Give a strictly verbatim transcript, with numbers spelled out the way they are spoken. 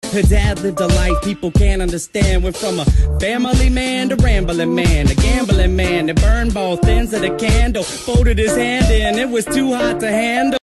Her dad lived a life people can't understand. Went from a family man to rambling man, a gambling man that burned both ends of the candle. Folded his hand in, it was too hot to handle.